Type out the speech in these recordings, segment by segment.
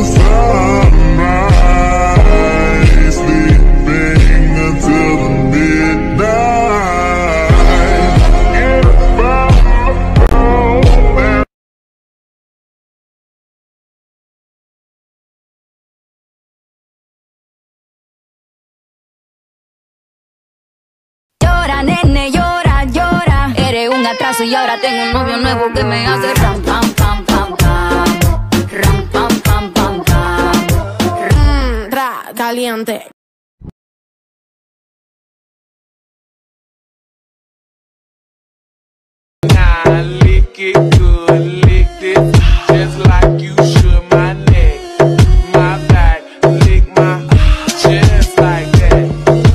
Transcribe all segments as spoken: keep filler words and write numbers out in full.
sunrise, sleeping until the midnight. If I'm alone, llora, nene, llora, llora. Eres un atraso y ahora tengo un novio nuevo que me hace ram, pam, pam, pam, pam. Ram, pam, pam, pam, pam. Mmm, ra, caliente. Nah, lick it good, lick this just like you should my neck, my back, lick my just like that.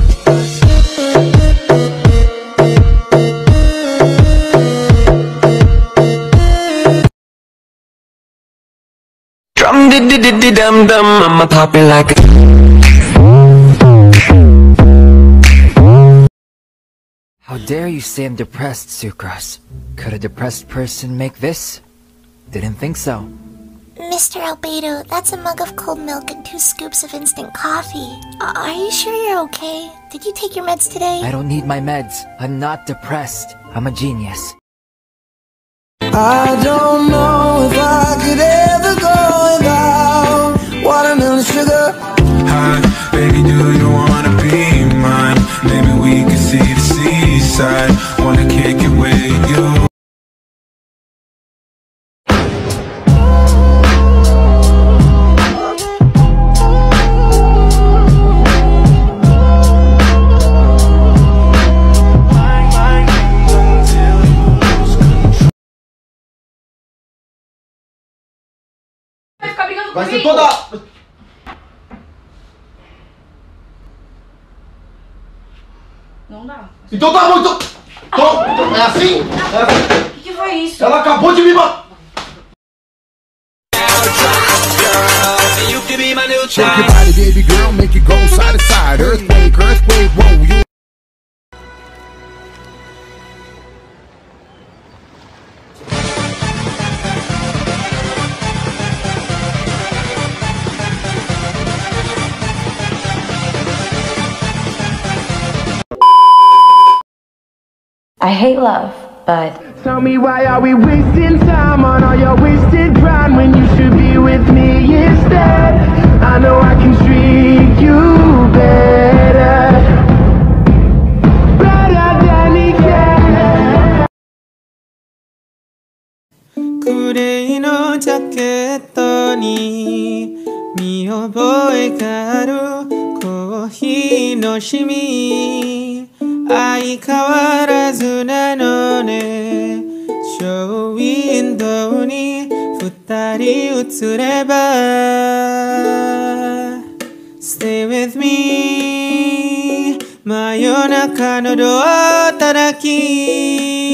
Drum di di di di dum dum, I'ma pop it like a. How dare you say I'm depressed, Sucrose? Could a depressed person make this? Didn't think so. Mister Albedo, that's a mug of cold milk and two scoops of instant coffee. Uh, are you sure you're okay? Did you take your meds today? I don't need my meds. I'm not depressed. I'm a genius. I don't know if I could ever go without watermelon sugar. hi, baby, do you wanna be mine? Maybe we can see the seaside. Wanna kick it with you. Vai ser toda... Não dá. Então tá bom, então... Então, é assim? É assim. O que, que foi isso? Ela acabou de me matar. Shake your body, baby girl, make it go side to side. Earthquake, earthquake, whoa, you. I hate love, but Tell me why are we wasting time on all your wasted grind when you should be with me instead? I know I can treat you better, better than he can. グレーのジャケットに見覚えがあるコーヒーのシミ相変わらずなのねショーウィンドウに二人映れば Stay with me 真夜中のドア叩き